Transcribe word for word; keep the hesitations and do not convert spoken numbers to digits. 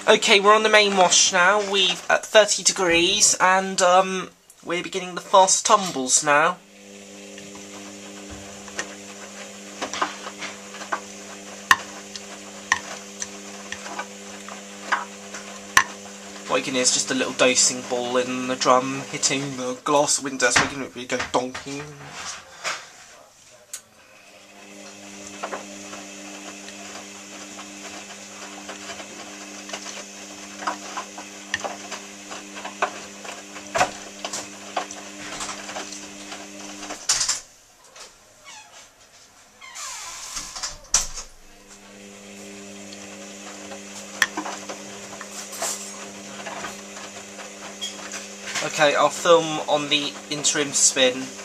Okay, we're on the main wash now. We've at thirty degrees, and um, we're beginning the fast tumbles now. What you can hear is just a little dosing ball in the drum hitting the glass window, so we can really go donking. Okay, I'll film on the interim spin.